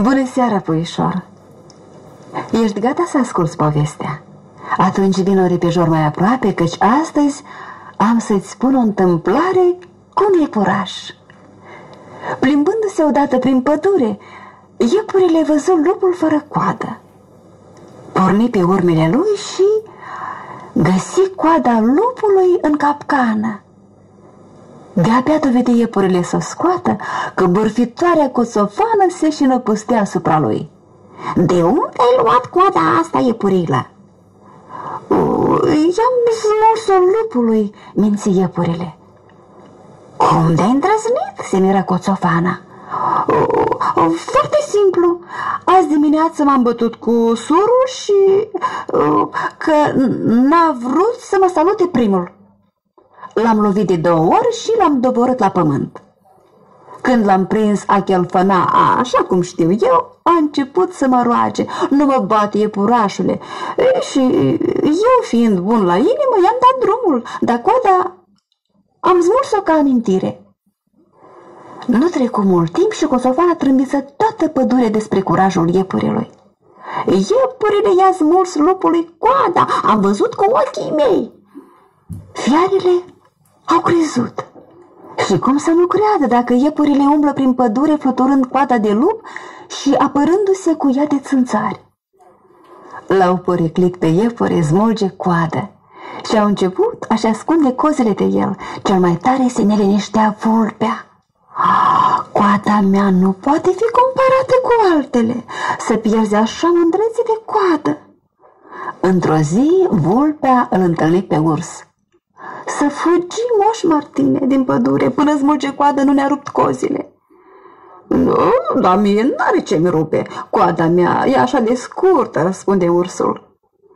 Bună seara, puișor! Ești gata să asculți povestea? Atunci vino repejor mai aproape, căci astăzi am să-ți spun o întâmplare cu un iepuraș. Plimbându-se odată prin pădure, iepurile văzu lupul fără coadă. Porni pe urmele lui și găsi coada lupului în capcană. De-abia dovede iepurile să o scoată, că bârfitoarea coțofană se și năpustea asupra lui. De unde ai luat coada asta, iepurilă? I-am smuls-o lupului, minți iepurile. Cum de-ai îndrăznit? Se miră coțofana. Foarte simplu. Azi dimineață m-am bătut cu surul și că n-a vrut să mă salute primul. L-am lovit de 2 ori și l-am doborât la pământ. Când l-am prins a chelfăna, așa cum știu eu, a început să mă roage. Nu mă bate, iepurașule. Și eu, fiind bun la inimă, i-am dat drumul, dar coada am smuls-o ca amintire. Nu trecu mult timp și coțofana trâmbiță toată pădurea despre curajul iepurilor. Iepurile i-a smuls lupului coada, am văzut cu ochii mei. Fiarele au crezut. Și cum să nu creadă dacă iepurile umblă prin pădure fluturând coada de lup și apărându-se cu ea de țânțari. L-au poreclit pe iepure smulge coadă și au început a-și ascunde cozile de el. Cel mai tare se neliniștea vulpea. Coada mea nu poate fi comparată cu altele, să pierzi așa mândrețe de coadă. Într-o zi, vulpea îl întâlni pe urs. Să fugim, Moș Martine, din pădure, până smulge coadă, nu ne-a rupt cozile. Nu, dar mie n-are ce-mi rupe. Coada mea e așa de scurtă, răspunde ursul.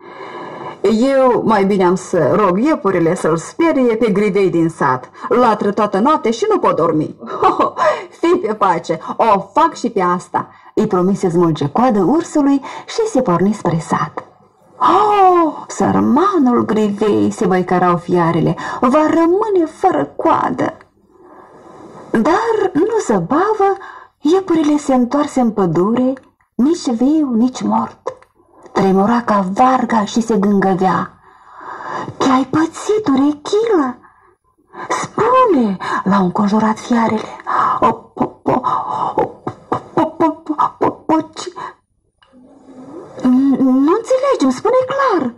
Eu mai bine am să rog iepurile să-l sperie pe grivei din sat. Latră toată noapte și nu pot dormi. Fii pe pace, o fac și pe asta, îi promise smulge coadă ursului și se porni spre sat. Sărmanul grivei, se băicărau fiarele, va rămâne fără coadă. Dar nu zăbavă, iepurile se întoarse în pădure, nici viu, nici mort. Tremura ca varga și se gângăvea. Ce-ai pățit, urechilă? Spune, l-au înconjurat fiarele. Nu înțelegem, spune clar.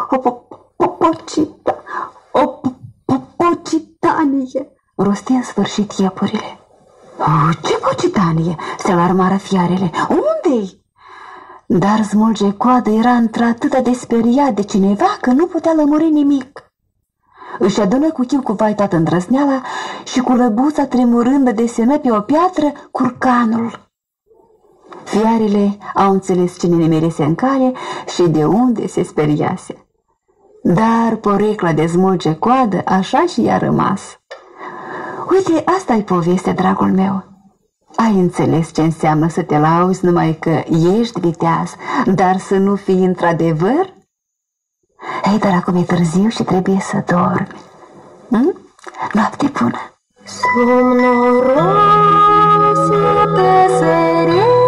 Pocitanie, rosti în sfârșit iepurile. Ce pocitanie? Se alarmară fiarele. Unde-i? Dar smulge coadă era într-atâta de speriat de cineva că nu putea lămuri nimic. Își adună cu chiu cu vai toată îndrăzneala și cu lăbuța tremurândă desenă pe o piatră curcanul. Fiarele au înțeles cine nimerise în cale și de unde se speriase. Dar porecla de smulge coadă așa și i-a rămas. Uite, asta-i povestea, dragul meu. Ai înțeles ce înseamnă să te lauzi numai că ești viteaz, dar să nu fii într-adevăr? Ei, dar acum e târziu și trebuie să dormi. Noapte bună! Somnoroase, păsările